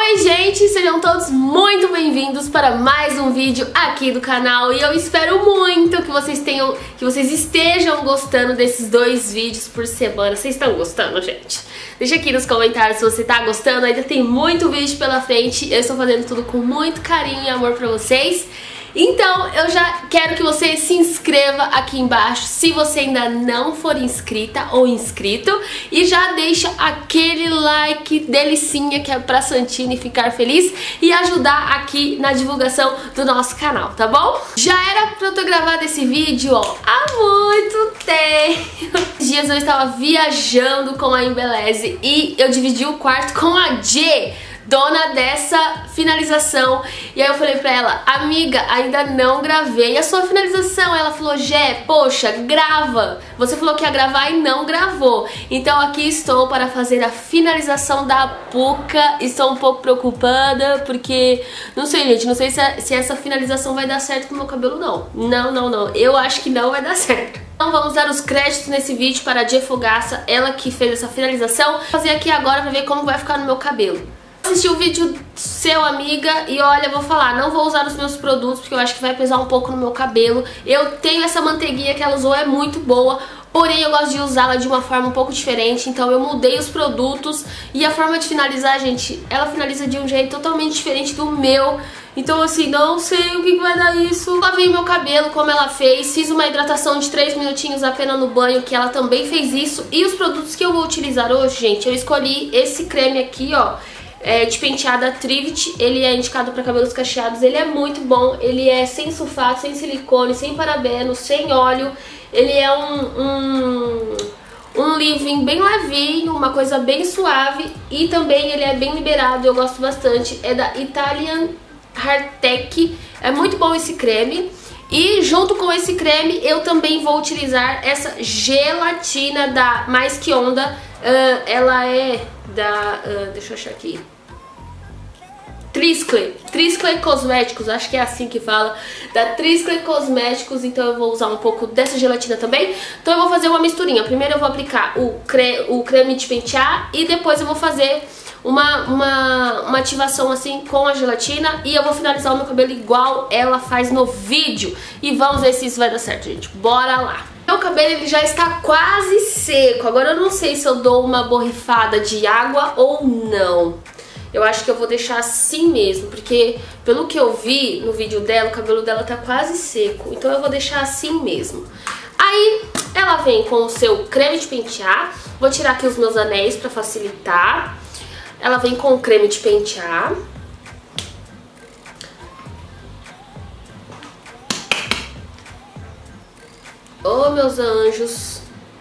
Oi gente, sejam todos muito bem-vindos para mais um vídeo aqui do canal e eu espero muito que vocês estejam gostando desses 2 vídeos por semana. Vocês estão gostando, gente? Deixa aqui nos comentários se você tá gostando, ainda tem muito vídeo pela frente, eu estou fazendo tudo com muito carinho e amor pra vocês. Então eu já quero que você se inscreva aqui embaixo se você ainda não for inscrita ou inscrito e já deixa aquele like delicinha que é pra Santini ficar feliz e ajudar aqui na divulgação do nosso canal, tá bom? Já era pra eu ter gravado esse vídeo, ó, há muito tempo. Esses dias eu estava viajando com a Embeleze e eu dividi o quarto com a Jê, dona dessa finalização. E aí eu falei pra ela: amiga, ainda não gravei a sua finalização. Ela falou: Jé, poxa, grava. Você falou que ia gravar e não gravou. Então aqui estou para fazer a finalização da Puca. Estou um pouco preocupada porque, não sei gente, não sei se essa finalização vai dar certo com o meu cabelo não. Não, eu acho que não vai dar certo. Então vamos dar os créditos nesse vídeo para a Jê Fogaça, ela que fez essa finalização. Vou fazer aqui agora pra ver como vai ficar no meu cabelo. Assisti o vídeo seu, amiga, e olha, vou falar, não vou usar os meus produtos porque eu acho que vai pesar um pouco no meu cabelo. Eu tenho essa manteiguinha que ela usou, é muito boa, porém eu gosto de usá-la de uma forma um pouco diferente, então eu mudei os produtos e a forma de finalizar, gente, ela finaliza de um jeito totalmente diferente do meu. Então assim, não sei o que vai dar isso. Lavei meu cabelo como ela fez, fiz uma hidratação de 3 minutinhos apenas no banho, que ela também fez isso. E os produtos que eu vou utilizar hoje, gente, eu escolhi esse creme aqui, ó, de penteada Trivit. Ele é indicado para cabelos cacheados, ele é muito bom, ele é sem sulfato, sem silicone, sem parabeno, sem óleo. Ele é um leave-in bem levinho, uma coisa bem suave e também ele é bem liberado, eu gosto bastante. É da Italian Hardtech, é muito bom esse creme. E junto com esse creme eu também vou utilizar essa gelatina da Mais Que Onda. Ela é da... deixa eu achar aqui. Triscle Cosméticos, acho que é assim que fala. Da Triscle Cosméticos, então eu vou usar um pouco dessa gelatina também. Então eu vou fazer uma misturinha. Primeiro eu vou aplicar o creme de pentear e depois eu vou fazer uma ativação assim com a gelatina e eu vou finalizar o meu cabelo igual ela faz no vídeo. E vamos ver se isso vai dar certo, gente. Bora lá! Meu cabelo ele já está quase seco. Agora eu não sei se eu dou uma borrifada de água ou não. Eu acho que eu vou deixar assim mesmo, porque pelo que eu vi no vídeo dela, o cabelo dela tá quase seco. Então eu vou deixar assim mesmo. Aí ela vem com o seu creme de pentear. Vou tirar aqui os meus anéis pra facilitar. Ela vem com o creme de pentear. Oh, meus anjos.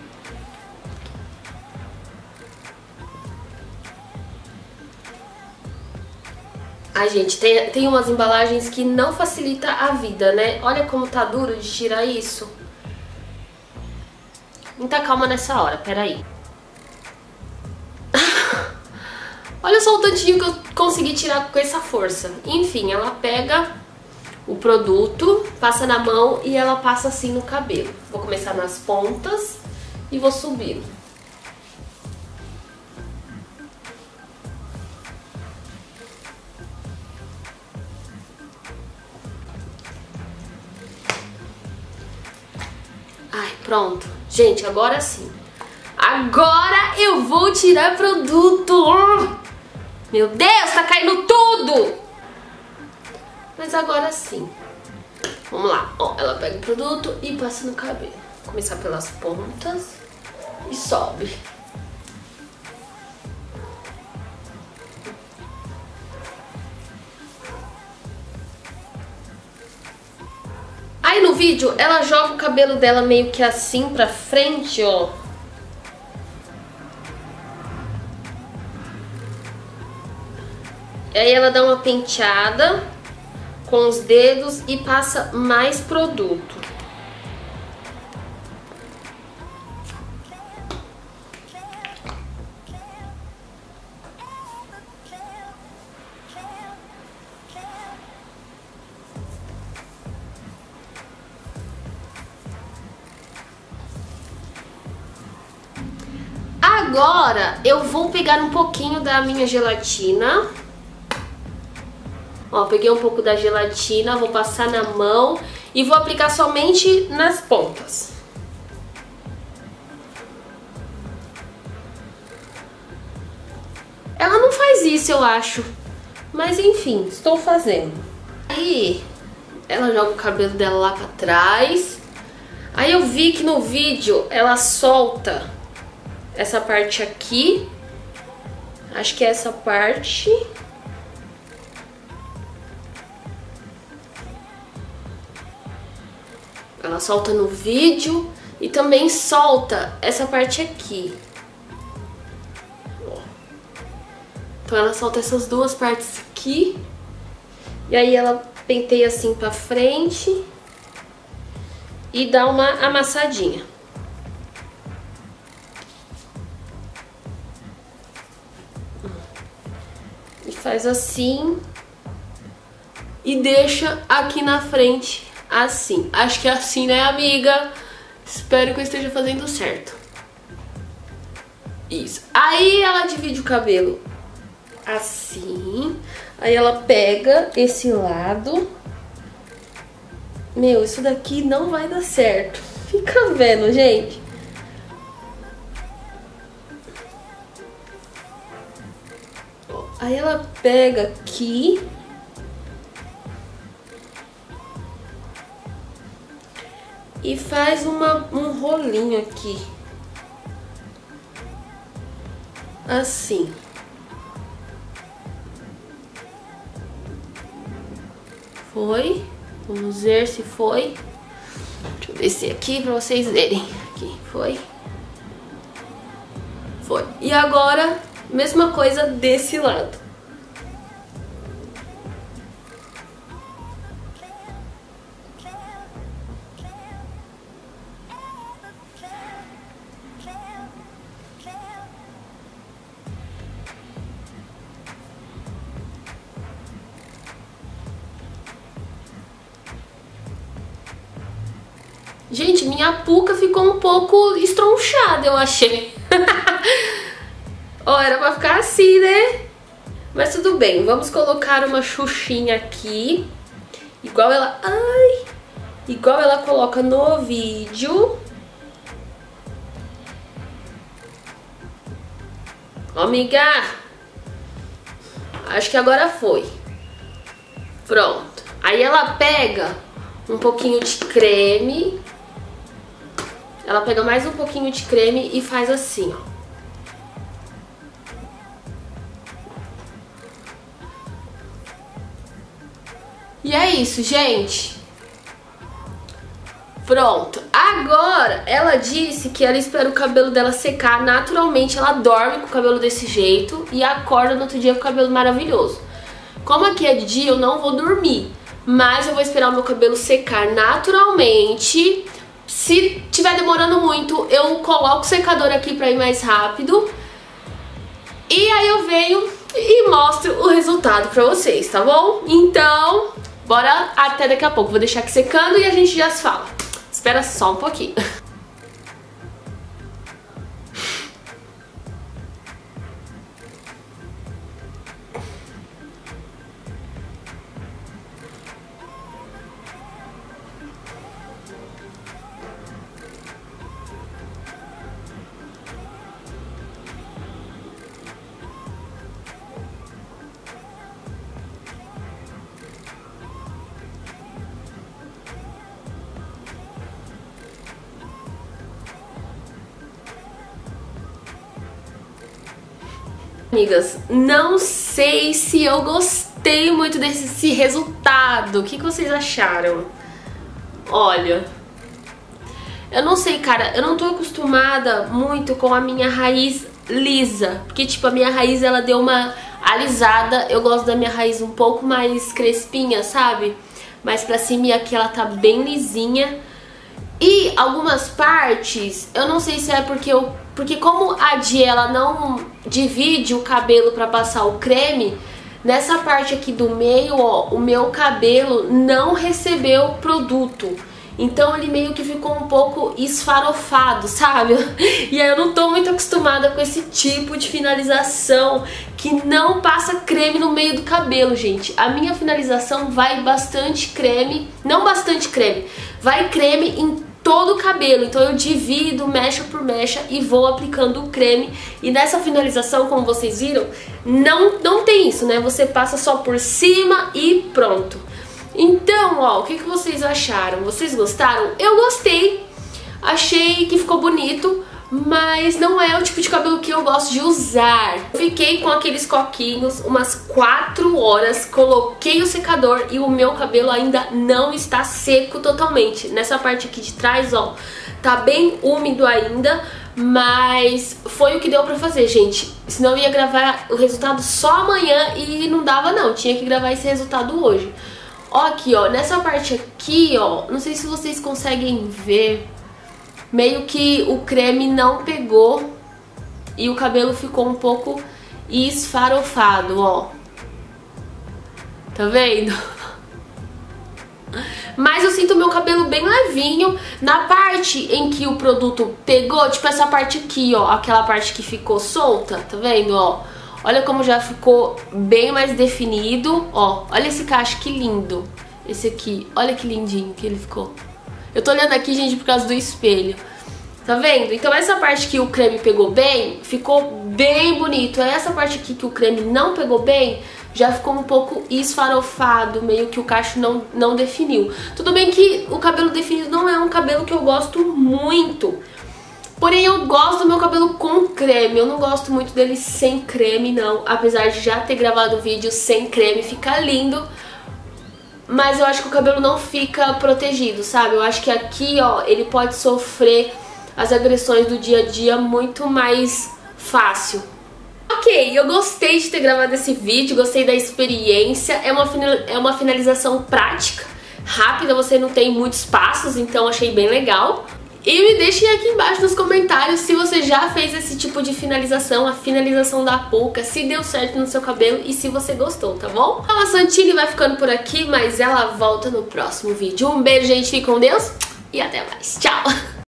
Ai, gente, tem umas embalagens que não facilita a vida, né? Olha como tá duro de tirar isso. Muita calma nessa hora, peraí. Olha só o tantinho que eu consegui tirar com essa força. Enfim, ela pega o produto, passa na mão e ela passa assim no cabelo. Vou começar nas pontas e vou subindo. Ai, pronto. Gente, agora sim. Agora eu vou tirar produto. Meu Deus, tá caindo tudo. Mas agora sim. Vamos lá. Ó, ela pega o produto e passa no cabelo. Vou começar pelas pontas e sobe. Aí no vídeo ela joga o cabelo dela meio que assim pra frente, ó. Aí ela dá uma penteada com os dedos e passa mais produto. Agora eu vou pegar um pouquinho da minha gelatina Ó, peguei um pouco da gelatina, vou passar na mão e vou aplicar somente nas pontas. Ela não faz isso, eu acho. Mas enfim, estou fazendo. Aí, ela joga o cabelo dela lá pra trás. Aí eu vi que no vídeo ela solta essa parte aqui. Acho que é essa parte. Ela solta no vídeo e também solta essa parte aqui. Então ela solta essas duas partes aqui. E aí ela penteia assim pra frente e dá uma amassadinha. E faz assim e deixa aqui na frente assim. Acho que é assim, né, amiga? Espero que eu esteja fazendo certo. Isso. Aí ela divide o cabelo assim. Aí ela pega esse lado. Meu, isso daqui não vai dar certo. Fica vendo, gente. Aí ela pega aqui. E faz um rolinho aqui. Assim. Foi. Vamos ver se foi. Deixa eu descer aqui pra vocês verem. Aqui, foi. Foi. E agora, mesma coisa desse lado. Gente, minha puca ficou um pouco estronchada, eu achei. Ó, era pra ficar assim, né? Mas tudo bem, vamos colocar uma xuxinha aqui. Igual ela... Ai! Igual ela coloca no vídeo. Ó, amiga! Acho que agora foi. Pronto. Aí ela pega um pouquinho de creme. Ela pega mais um pouquinho de creme e faz assim, ó. E é isso, gente. Pronto. Agora, ela disse que ela espera o cabelo dela secar naturalmente. Ela dorme com o cabelo desse jeito e acorda no outro dia com o cabelo maravilhoso. Como aqui é de dia, eu não vou dormir. Mas eu vou esperar o meu cabelo secar naturalmente. Se tiver demorando muito, eu coloco o secador aqui pra ir mais rápido. E aí eu venho e mostro o resultado pra vocês, tá bom? Então, bora até daqui a pouco. Vou deixar aqui secando e a gente já se fala. Espera só um pouquinho. Amigas, não sei se eu gostei muito desse resultado. O que vocês acharam? Olha, eu não sei, cara, eu não tô acostumada muito com a minha raiz lisa. Porque, tipo, a minha raiz, ela deu uma alisada. Eu gosto da minha raiz um pouco mais crespinha, sabe? Mais pra cima, e aqui ela tá bem lisinha. E algumas partes, eu não sei se é porque como a Di, ela não divide o cabelo pra passar o creme, nessa parte aqui do meio, ó, o meu cabelo não recebeu produto. Então ele meio que ficou um pouco esfarofado, sabe? E aí eu não tô muito acostumada com esse tipo de finalização que não passa creme no meio do cabelo, gente. A minha finalização vai bastante creme, não bastante creme, vai creme em todo o cabelo. Então eu divido mecha por mecha e vou aplicando o creme. E nessa finalização, como vocês viram, não tem isso, né? Você passa só por cima e pronto. Então, ó, o que vocês acharam? Vocês gostaram? Eu gostei, achei que ficou bonito, mas não é o tipo de cabelo que eu gosto de usar. Fiquei com aqueles coquinhos umas 4 horas, coloquei o secador e o meu cabelo ainda não está seco totalmente. Nessa parte aqui de trás, ó, tá bem úmido ainda, mas foi o que deu pra fazer, gente. Senão eu ia gravar o resultado só amanhã e não dava não, tinha que gravar esse resultado hoje. Ó, aqui, ó, nessa parte aqui, ó, não sei se vocês conseguem ver, meio que o creme não pegou e o cabelo ficou um pouco esfarofado, ó. Tá vendo? Mas eu sinto o meu cabelo bem levinho. Na parte em que o produto pegou, tipo essa parte aqui, ó, aquela parte que ficou solta, tá vendo, ó? Olha como já ficou bem mais definido, ó. Olha esse cacho, que lindo. Esse aqui, olha que lindinho que ele ficou. Eu tô olhando aqui, gente, por causa do espelho. Tá vendo? Então essa parte que o creme pegou bem, ficou bem bonito. Essa parte aqui que o creme não pegou bem, já ficou um pouco esfarofado, meio que o cacho não definiu. Tudo bem que o cabelo definido não é um cabelo que eu gosto muito. Porém, eu gosto do meu cabelo com creme, eu não gosto muito dele sem creme, não. Apesar de já ter gravado vídeo sem creme, fica lindo. Mas eu acho que o cabelo não fica protegido, sabe? Eu acho que aqui, ó, ele pode sofrer as agressões do dia a dia muito mais fácil. Ok, eu gostei de ter gravado esse vídeo, gostei da experiência. É uma finalização prática, rápida, você não tem muitos passos, então achei bem legal. E me deixem aqui embaixo nos comentários se você já fez esse tipo de finalização, a finalização da Pulca, se deu certo no seu cabelo e se você gostou, tá bom? Então a Santini vai ficando por aqui, mas ela volta no próximo vídeo. Um beijo, gente, fique com Deus e até mais. Tchau!